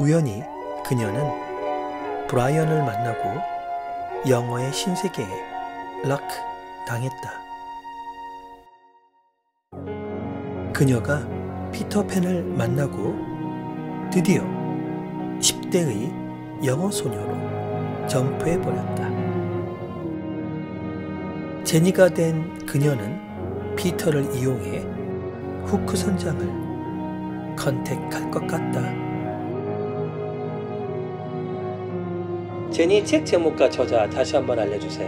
우연히 그녀는 브라이언을 만나고 영어의 신세계에 락 당했다. 그녀가 피터팬을 만나고 드디어 10대의 영어 소녀로 점프해버렸다. 제니가 된 그녀는 피터를 이용해 후크 선장을 컨택할 것 같다. 제니 책 제목과 저자 다시 한번 알려주세요.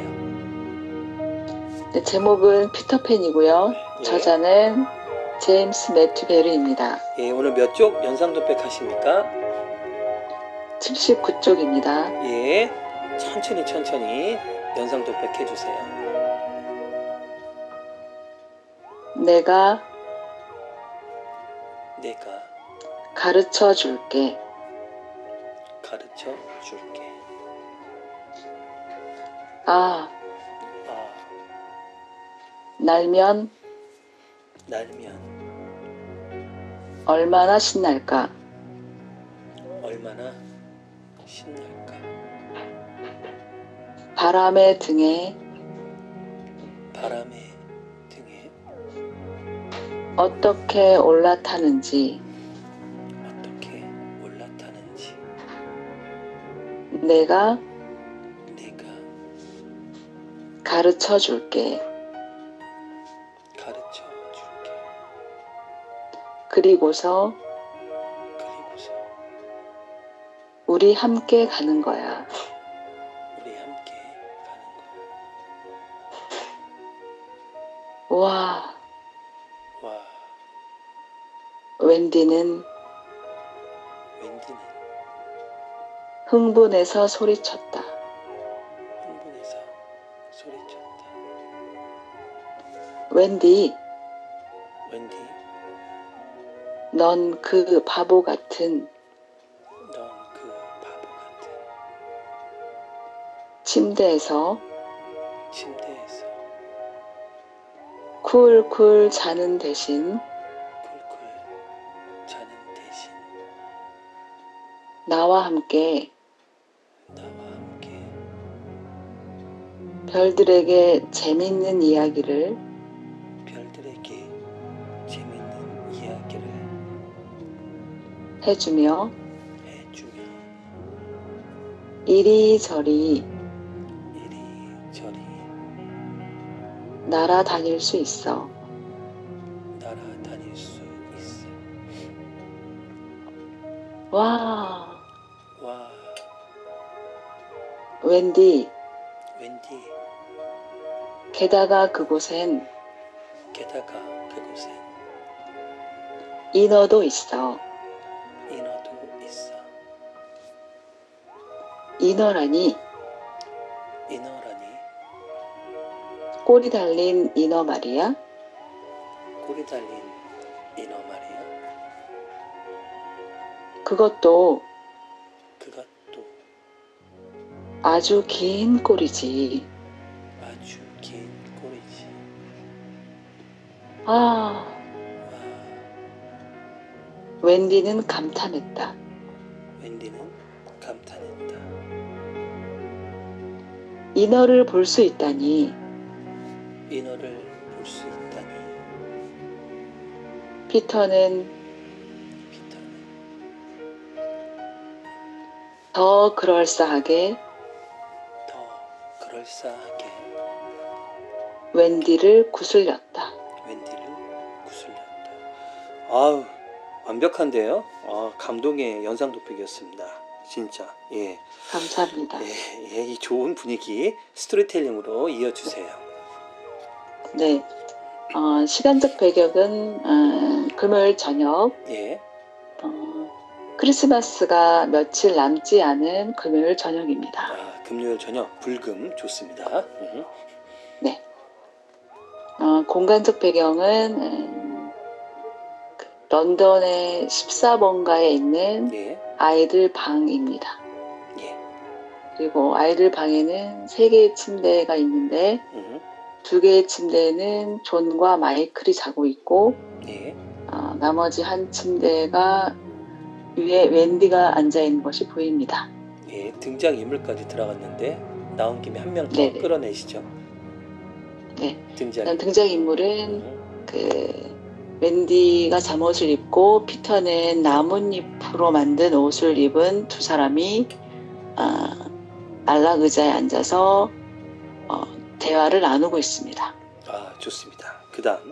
네, 제목은 피터팬이고요. 예. 저자는 제임스 매튜 베르입니다. 예, 오늘 몇 쪽 연상도백 하십니까? 79쪽입니다. 예, 천천히 연상도백 해주세요. 내가 가르쳐 줄게. 아, 날면 얼마나 신날까. 바람의 등에 어떻게 올라타는지 내가 가르쳐 줄게. 그리고서 우리 함께 가는 거야. 와. 웬디는 흥분해서 소리쳤다. 웬디, 넌 그 바보 같은 침대에서 쿨쿨 자는 대신 나와 함께 별들에게 재밌는 이야기를 해주며 이리저리 날아다닐 수 있어. 와. 웬디, 게다가 그곳엔 인어도 있어. 인어라니 꼬리 달린 인어 말이야. 그것도 아주 긴 꼬리지. 아, 웬디는 감탄했다. 인어를 볼 수 있다니. 피터는 더 그럴싸하게 웬디를 구슬렸다. 아우, 완벽한데요? 감동의 연상도백이었습니다. 진짜. 예. 감사합니다. 예, 이 좋은 분위기 스토리텔링으로 이어주세요. 네. 시간적 배경은 금요일 저녁. 예. 크리스마스가 며칠 남지 않은 금요일 저녁입니다. 금요일 저녁 불금 좋습니다. 네. 공간적 배경은 런던의 14번가에 있는 예. 아이들 방입니다. 예. 그리고 아이들 방에는 3개의 침대가 있는데 2개의 침대에는 존과 마이클이 자고 있고 예. 나머지 한 침대가 위에 웬디가 앉아 있는 것이 보입니다. 예, 등장 인물까지 들어갔는데 나온 김에 한 명 더 네네. 끌어내시죠. 네. 등장. 등장인물은 그 웬디가 잠옷을 입고 피터는 나뭇잎으로 만든 옷을 입은 두 사람이 안락 의자에 앉아서 대화를 나누고 있습니다. 아, 좋습니다. 그다음.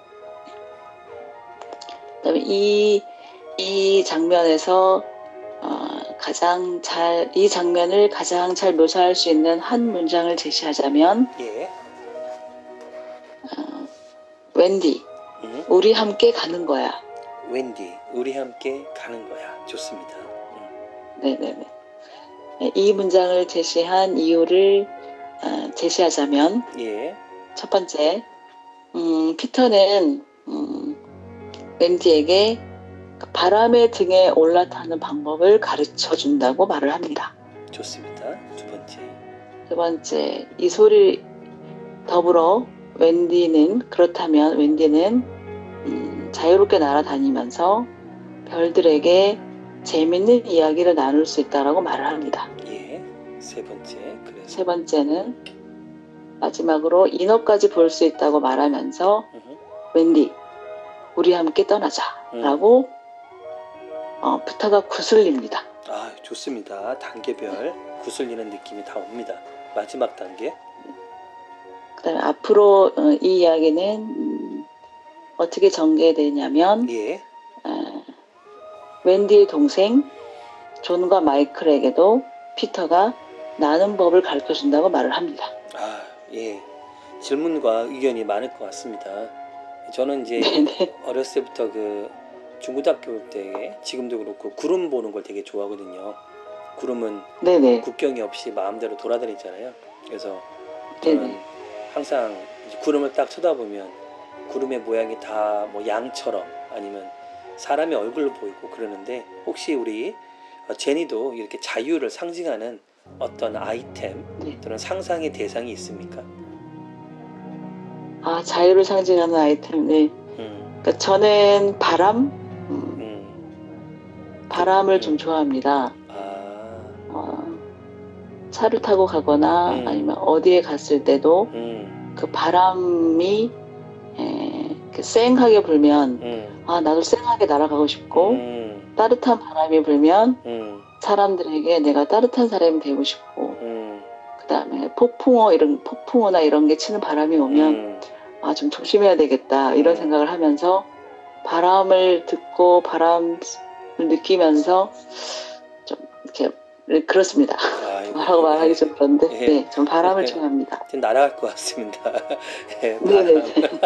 그다음에 이 장면에서 이 장면을 가장 잘 묘사할 수 있는 한 문장을 제시하자면, 예. 웬디, 우리 함께 가는 거야. 웬디, 우리 함께 가는 거야. 좋습니다. 네네네. 이 문장을 제시한 이유를 제시하자면, 예. 첫 번째, 피터는 웬디에게 바람의 등에 올라타는 방법을 가르쳐 준다고 말을 합니다. 좋습니다. 두 번째. 두 번째, 이 소리 더불어 그렇다면 웬디는 자유롭게 날아다니면서 별들에게 재밌는 이야기를 나눌 수 있다라고 말을 합니다. 예. 세 번째. 그래서 세 번째는 마지막으로 인어까지 볼 수 있다고 말하면서 웬디, 우리 함께 떠나자라고 피터가 구슬립니다. 아, 좋습니다. 단계별 구슬리는 느낌이 다 옵니다. 마지막 단계. 그다음에 앞으로 이 이야기는 어떻게 전개되냐면 예. 웬디의 동생 존과 마이클에게도 피터가 나는 법을 가르쳐 준다고 말을 합니다. 아, 예. 질문과 의견이 많을 것 같습니다. 저는 이제 네네. 어렸을 때부터 그 중고등학교 때 지금도 그렇고 구름 보는 걸 되게 좋아하거든요. 구름은 네네. 국경이 없이 마음대로 돌아다니잖아요. 그래서 저는 네네. 항상 이제 구름을 딱 쳐다보면 구름의 모양이 다 뭐 양처럼 아니면 사람의 얼굴로 보이고 그러는데, 혹시 우리 제니도 이렇게 자유를 상징하는 어떤 아이템 네. 또는 상상의 대상이 있습니까? 자유를 상징하는 아이템. 네. 그러니까 저는 바람을 좀 좋아합니다. 차를 타고 가거나 아니면 어디에 갔을 때도 그 바람이 쌩하게 불면 나도 쌩하게 날아가고 싶고, 따뜻한 바람이 불면 사람들에게 내가 따뜻한 사람이 되고 싶고, 그 다음에 폭풍우나 이런 게 치는 바람이 오면 좀 조심해야 되겠다 이런 생각을 하면서 바람을 듣고 바람을 느끼면서 좀 이렇게 그렇습니다. 뭐라고 말하기 좀 그런데 예. 네, 전 바람을 좋아합니다. 지금 날아갈 것 같습니다. 예, 네네.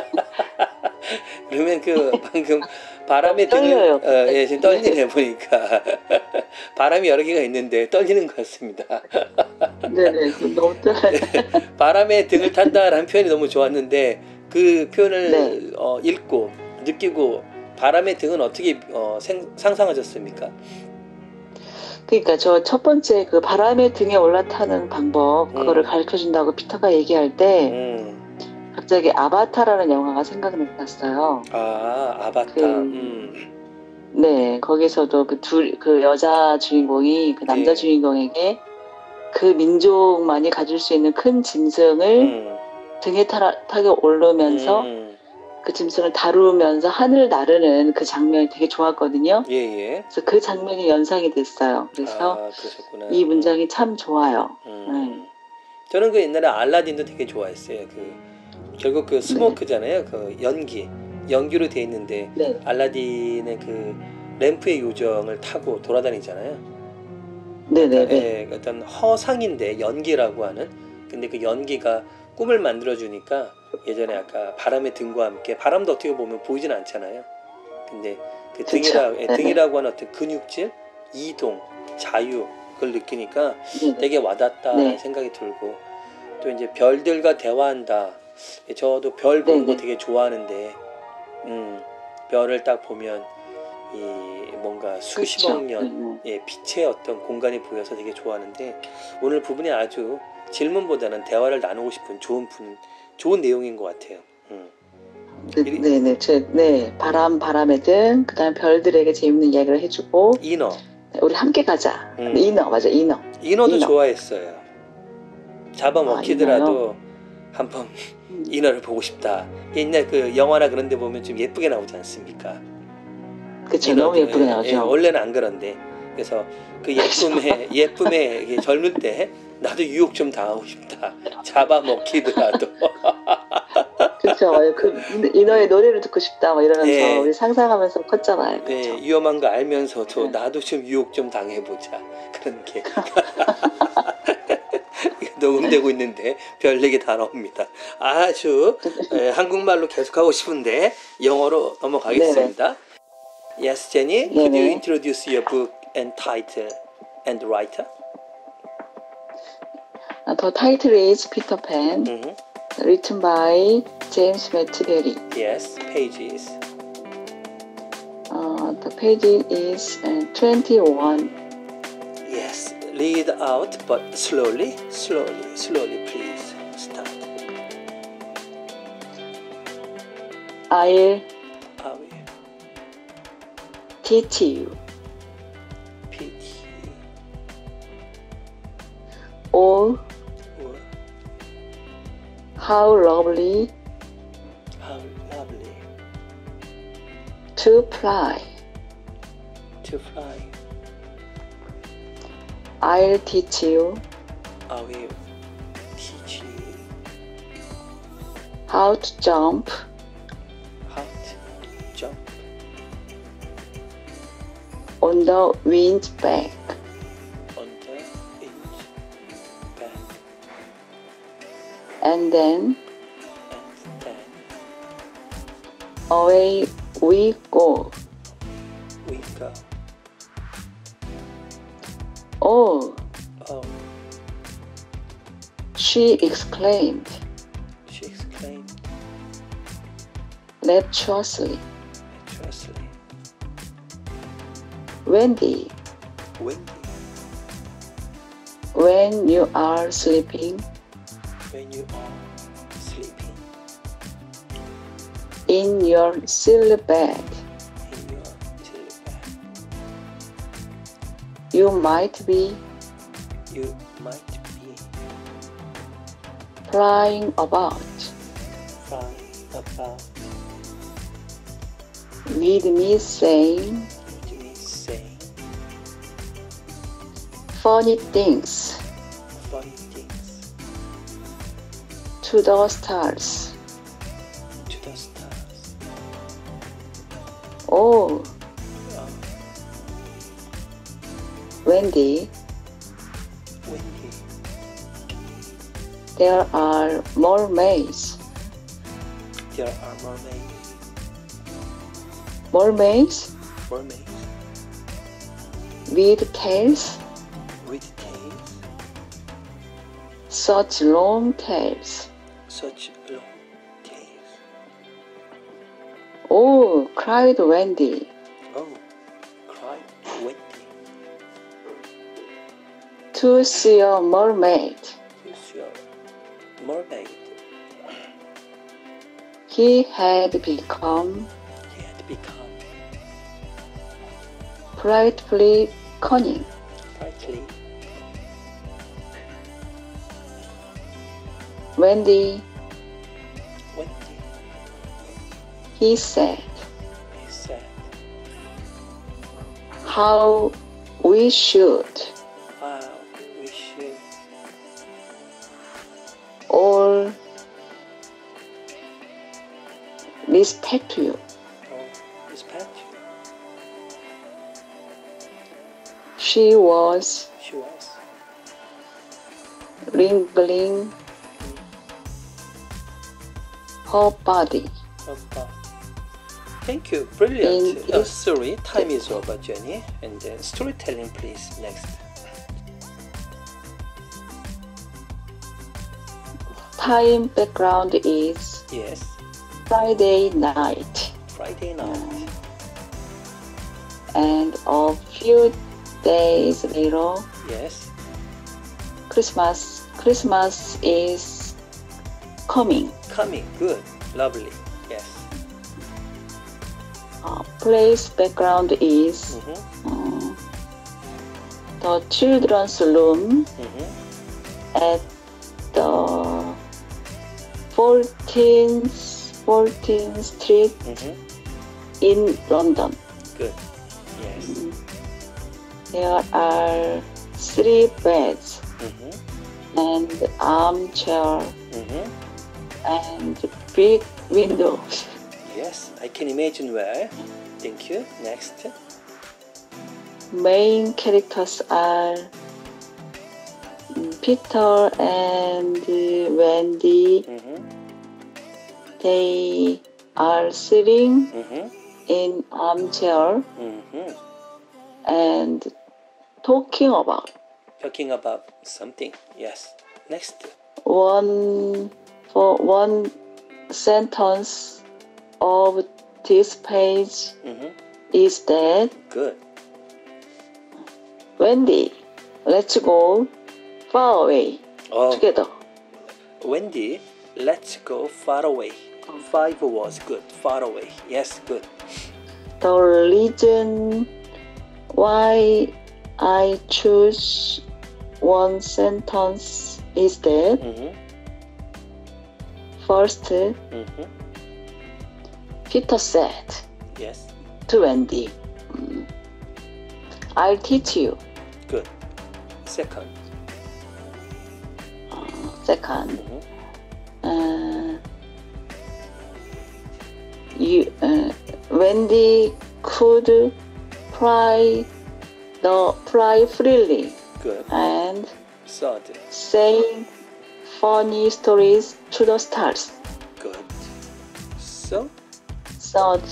그러면 그 방금 바람의 떨려요. 예, 지금 떨리네 보니까 바람이 여러 개가 있는데 떨리는 것 같습니다. 네네, 너무 떨려요. 바람의 등을 탄다라는 표현이 너무 좋았는데 그 표현을 네. 읽고 느끼고 바람의 등은 어떻게 상상하셨습니까? 그러니까 저 첫 번째 그 바람의 등에 올라타는 방법 그거를 가르쳐 준다고 피터가 얘기할 때 갑자기 아바타라는 영화가 생각났어요. 아바타. 네, 거기서도 그 여자 주인공이 그 남자 주인공에게 그 민족만이 가질 수 있는 큰 짐승을 등에 타고 오르면서 그 짐승을 다루면서 하늘을 나르는 그 장면이 되게 좋았거든요. 예. 그래서 그 장면이 연상이 됐어요. 그래서 그러셨구나. 이 문장이 참 좋아요. 저는 그 옛날에 알라딘도 되게 좋아했어요. 결국 그 스모크잖아요. 그 연기로 돼 있는데 알라딘의 그 램프의 요정을 타고 돌아다니잖아요. 네네네. 어떤 허상인데 연기라고 하는. 근데 그 연기가 꿈을 만들어주니까 예전에 아까 바람의 등과 함께, 바람도 어떻게 보면 보이진 않잖아요. 근데 그 등이라고 하는 어떤 근육질, 이동, 자유 그걸 느끼니까 되게 와닿다는 생각이 들고, 또 이제 별들과 대화한다. 저도 별 보는 거 되게 좋아하는데 별을 딱 보면 이 뭔가 수십억 년 빛의 어떤 공간이 보여서 되게 좋아하는데, 오늘 부분이 아주 질문보다는 대화를 나누고 싶은 좋은 내용인 것 같아요. 바람의 등, 그 다음 별들에게 재밌는 이야기를 해주고. 이너. 우리 함께 가자. 이너, 맞아, 이너. 이너도 좋아했어요. 잡아먹히더라도 한번 이너를 보고 싶다. 옛날 그 영화나 그런 데 보면 좀 예쁘게 나오지 않습니까? 그쵸, 너무 예쁘게 나오죠. 원래는 안 그런데. 그래서 그 예쁨에 젊을 때 나도 유혹 좀 당하고 싶다. 잡아먹히더라도. 그렇죠. 그 이너의 노래를 듣고 싶다. 뭐 이러면서 우리 상상하면서 컸잖아요. 그쵸? 위험한 거 알면서도 나도 좀 유혹 좀 당해보자. 그런 게. 녹음되고 있는데 별 얘기 다 나옵니다. 아주 한국말로 계속하고 싶은데 영어로 넘어가겠습니다. Yes, Jenny, could you introduce your book and title and writer? The title is Peter Pan, written by James Matthew. Yes, pages. The page is 21. Yes, read out, but slowly, please start. I will teach you all how lovely to fly. I'll teach you how to jump on the wind's back. And then away we go. Oh, she exclaimed rapturously. Wendy, when you are sleeping in your silly bed, you might be flying about with me saying funny things to the stars. Oh, Wendy, there are mermaids. Mermaids with tails. Such long tails. Oh, cried Wendy. To see a mermaid. He had become frightfully cunning. Wendy, he said, how we should all respect you. She was wriggling her body. Thank you. Brilliant. Sorry, time is over, Jenny. And then storytelling, please. Next. Time background is Friday night. And a few days later, Christmas is coming. Good. Lovely. Yes. place background is the children's room at the 14th Street in London. Good. Yes. There are 3 beds and armchair and big windows. Yes, I can imagine where. Thank you. Next. Main characters are Peter and Wendy. They are sitting in armchair and talking about something. Yes. Next. one sentence of this page is that Good. Wendy, let's go far away together. Wendy, let's go far away. 5 was good. Far away. Yes, good. The reason why I choose one sentence is that first, Peter said Yes. to Wendy, I'll teach you. Good. Second. Second, Wendy could fly freely Good. and Third. saying funny stories to the stars. Good. So. Third,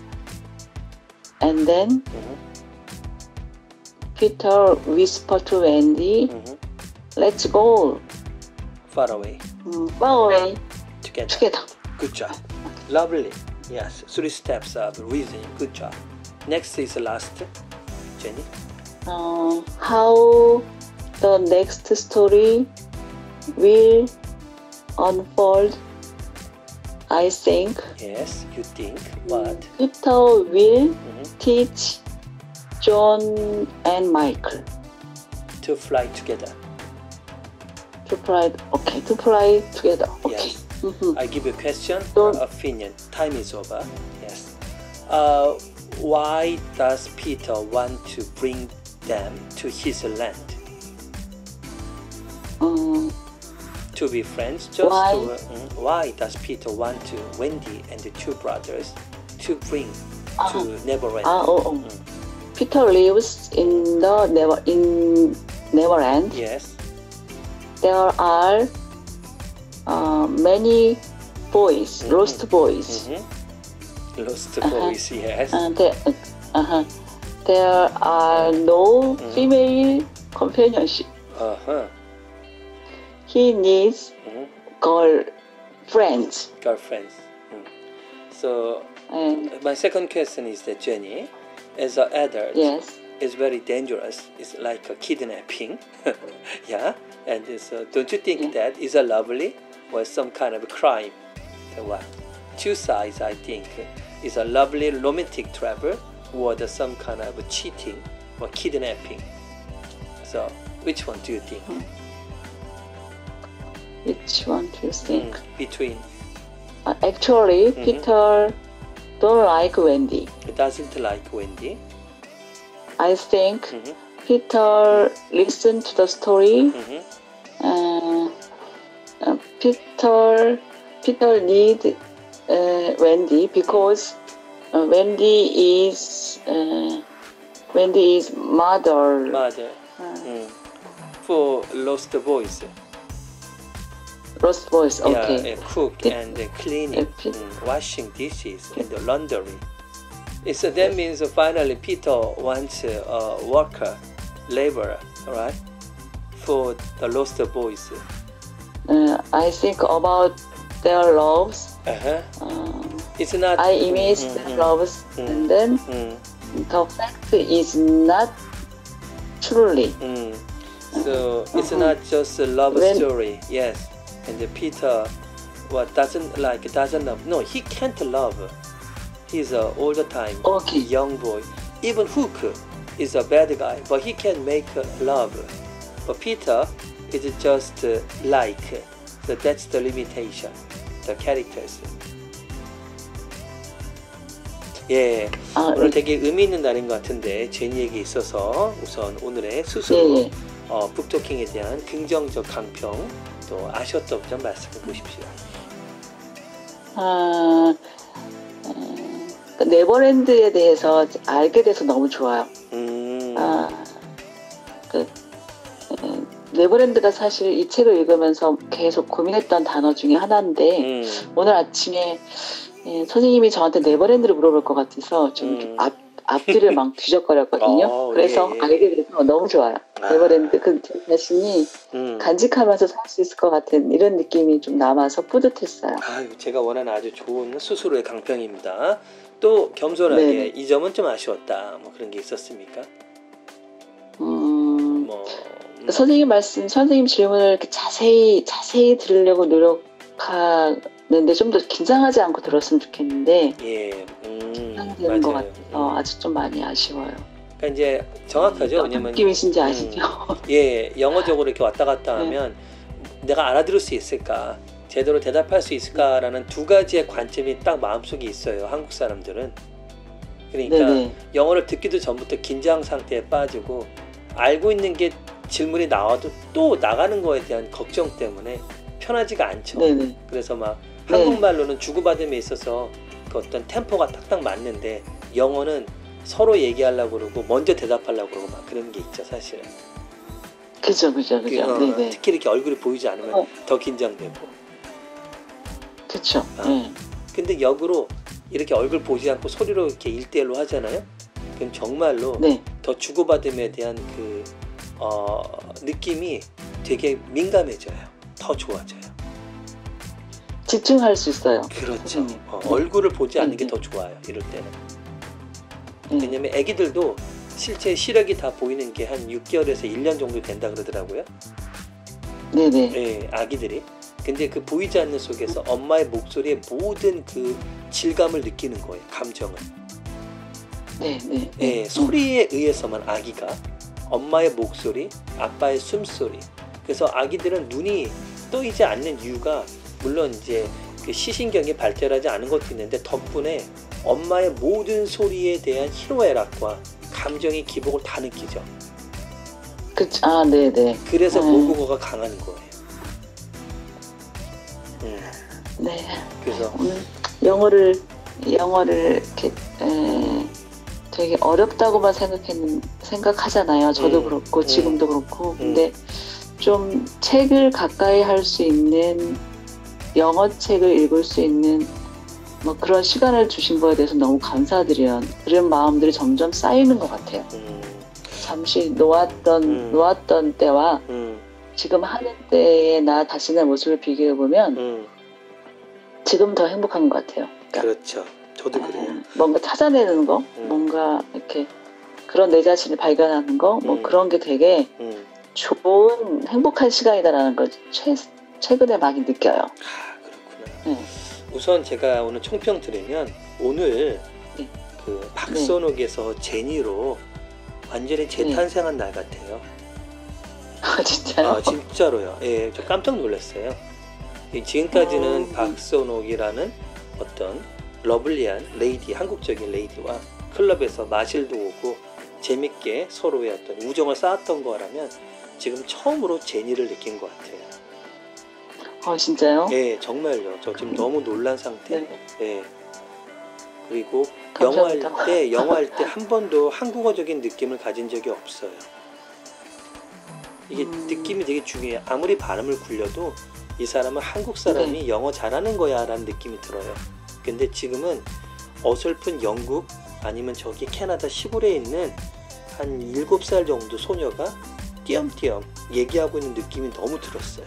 and then Peter whispered to Wendy, let's go Far away. far away Together. Good job. Lovely. Yes. 3 steps of reasoning. Good job. Next is the last. Jenny. How the next story will unfold, I think Yes. You think what? Peter will teach John and Michael To fly together. to fly together. Okay. Yes. I give you a question Don't- or opinion. Time is over. Yes. Why does Peter want to bring them to his land? To be friends? Why? Why does Peter want to Wendy and the 2 brothers to bring to Neverland? Peter lives in the Neverland. Yes. There are many boys, lost boys. Lost boys. Yes. There are no female companionship. He needs girlfriends. Girlfriends. So And my second question is that Jenny, as an adult, yes, it's very dangerous. It's like a kidnapping. Yeah. And so don't you think that is a lovely or some kind of a crime? So what? 2 sides, I think, is a lovely romantic travel or some kind of cheating or kidnapping. So which one do you think? which one do you think? Between. Actually, Peter don't like Wendy. It doesn't like Wendy. I think Peter listened to the story. Peter need Wendy because Wendy is mother for lost boys. Lost boys. Okay. Yeah, cook and cleaning, washing dishes and laundry. So that means finally Peter wants a worker, laborer, right? For the lost boys. I think about their loves. It's not. I image their loves, and then the fact is not truly. So it's not just a love story. Yes, and Peter, doesn't love? No, he can't love. He's a all the time Okay. young boy. Even Hook is a bad guy, but he can make love. But Peter is just like. So that's the limitation. The characters. 예, 아, 오늘 되게 의미 있는 날인 것 같은데 제니에게 있어서 우선 오늘의 스스로 예, 예. 북토킹에 대한 긍정적 강평 또 아쉬웠던 점 말씀해 보십시오. 아, 네버랜드에 대해서 알게 돼서 너무 좋아요. 아, 그, 네버랜드가 사실 이 책을 읽으면서 계속 고민했던 단어 중에 하나인데 오늘 아침에 선생님이 저한테 네버랜드를 물어볼 것 같아서 좀 앞뒤를 막 뒤적거렸거든요. 그래서 예. 알게 돼서 너무 좋아요. 네버랜드 그 자신이 간직하면서 살 수 있을 것 같은 이런 느낌이 좀 남아서 뿌듯했어요. 아유, 제가 원하는 아주 좋은 스스로의 강평입니다. 또 겸손하게 네네. 이 점은 좀 아쉬웠다. 뭐 그런 게 있었습니까? 선생님 질문을 이렇게 자세히 들으려고 노력하는데 좀 더 긴장하지 않고 들었으면 좋겠는데 예, 긴장되는 것 같아서 아주 좀 많이 아쉬워요. 그러니까 이제 정확하죠. 어떤 왜냐면 느낌이신지 아시죠? 예, 영어적으로 이렇게 왔다 갔다 하면 내가 알아들을 수 있을까, 제대로 대답할 수 있을까라는 두 가지의 관점이 딱 마음속에 있어요. 한국 사람들은. 그러니까 네네. 영어를 듣기도 전부터 긴장 상태에 빠지고 알고 있는 게 질문이 나와도 또 나가는 거에 대한 걱정 때문에 편하지가 않죠. 네네. 그래서 막 한국말로는 주고받음에 있어서 그 어떤 템포가 딱딱 맞는데 영어는 서로 얘기하려고 그러고 먼저 대답하려고 그러고 막 그런 게 있죠, 사실은. 그죠. 네네. 특히 이렇게 얼굴이 보이지 않으면 더 긴장되고. 그쵸. 근데 역으로 이렇게 얼굴 보지 않고 소리로 이렇게 1대1로 하잖아요. 그럼 정말로 더 주고받음에 대한 그 느낌이 되게 민감해져요. 더 좋아져요. 집중할 수 있어요. 그렇죠. 얼굴을 보지 않는 게 더 좋아요. 이럴 때는. 왜냐면 아기들도 실제 시력이 다 보이는 게 한 6개월에서 1년 정도 된다 그러더라고요. 네네. 예, 아기들이. 근데 그 보이지 않는 속에서 엄마의 목소리의 모든 그 질감을 느끼는 거예요. 감정을. 네네. 예, 소리에 의해서만 아기가 엄마의 목소리, 아빠의 숨소리. 그래서 아기들은 눈이 떠이지 않는 이유가 물론 이제 그 시신경이 발달하지 않은 것도 있는데 덕분에 엄마의 모든 소리에 대한 희로애락과 감정의 기복을 다 느끼죠. 그쵸. 네네. 그래서 모국어가 강한 거예요. 네. 그래서 오늘 영어를 이렇게 되게 어렵다고만 생각하잖아요. 저도 그렇고 지금도 그렇고. 근데 좀 책을 가까이 할 수 있는 영어 책을 읽을 수 있는 뭐 그런 시간을 주신 거에 대해서 너무 감사드려요. 그런 마음들이 점점 쌓이는 것 같아요. 잠시 놓았던 때와 지금 하는 때의 나 자신의 모습을 비교해 보면 지금 더 행복한 것 같아요. 그러니까 그렇죠. 저도 그래요. 뭔가 찾아내는 거, 뭔가 이렇게 그런 내 자신을 발견하는 거, 뭐 그런 게 되게 좋은 행복한 시간이다라는 걸 최근에 많이 느껴요. 아, 그렇구나. 우선 제가 오늘 총평 드리면 오늘 그 박선옥에서 제니로 완전히 재탄생한 날 같아요. 아, 진짜요? 아, 진짜로요. 예, 저 깜짝 놀랐어요. 지금까지는 박선옥이라는 어떤 러블리한 레이디, 한국적인 레이디와 클럽에서 마실도 오고 재밌게 서로의 어떤 우정을 쌓았던 거라면 지금 처음으로 제니를 느낀 것 같아요. 진짜요? 예, 정말요. 저 지금 너무 놀란 상태. 예. 그리고 감사합니다. 영어할 때 한 번도 한국어적인 느낌을 가진 적이 없어요. 이게 느낌이 되게 중요해요. 아무리 발음을 굴려도 이 사람은 한국 사람이 영어 잘하는 거야 라는 느낌이 들어요. 근데 지금은 어설픈 영국 아니면 저기 캐나다 시골에 있는 한 7살 정도 소녀가 띄엄띄엄 얘기하고 있는 느낌이 너무 들었어요.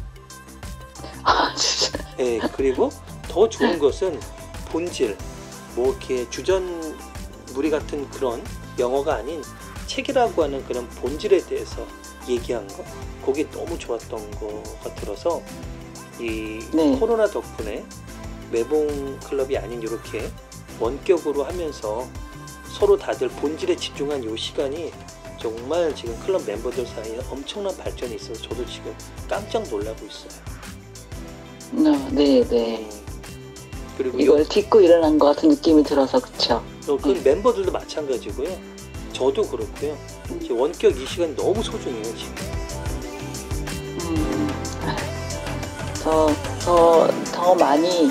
아, 진짜. 예, 그리고 더 좋은 것은 본질, 뭐 이렇게 주전무리 같은 그런 영어가 아닌 책이라고 하는 그런 본질에 대해서 얘기한 거, 그게 너무 좋았던 거가 들어서 이 코로나 덕분에 매봉 클럽이 아닌 이렇게 원격으로 하면서 서로 다들 본질에 집중한 이 시간이 정말 지금 클럽 멤버들 사이에 엄청난 발전이 있어서 저도 지금 깜짝 놀라고 있어요. 네. 그리고 이걸 딛고 일어난 것 같은 느낌이 들어서 그쵸? 그 멤버들도 마찬가지고요. 저도 그렇고요. 원격 이 시간 너무 소중해요 지금. 더 많이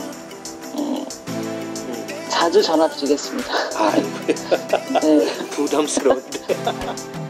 자주 전화 드리겠습니다. 아이고 네. 부담스러운데.